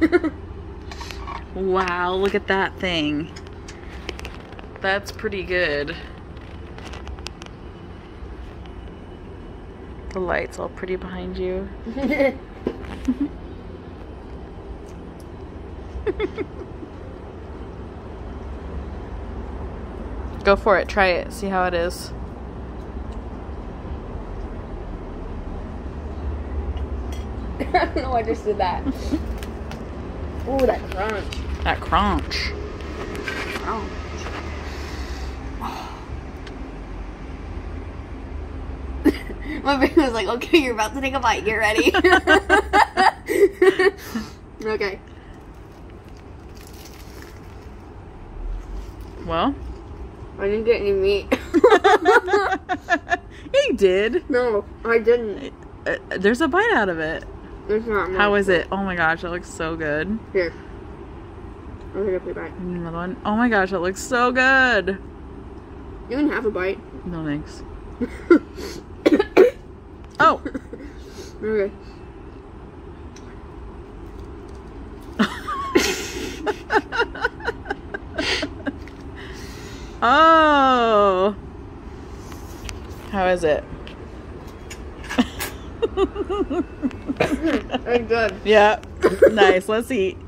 Wow, look at that thing. That's pretty good. The light's all pretty behind you. Go for it. Try it. See how it is. I don't know. I just did that. Ooh, that crunch. That crunch. Oh. My brain was like, okay, you're about to take a bite. Get ready. Okay. Well, I didn't get any meat. you did. No, I didn't. There's a bite out of it. There's not much. How is it? Oh my gosh, it looks so good. Here. I'll take a bite. Another one. Oh my gosh, it looks so good. You can have a bite. No thanks. Oh. Okay. Oh. How is it? Very good. Yeah. Nice. Let's eat.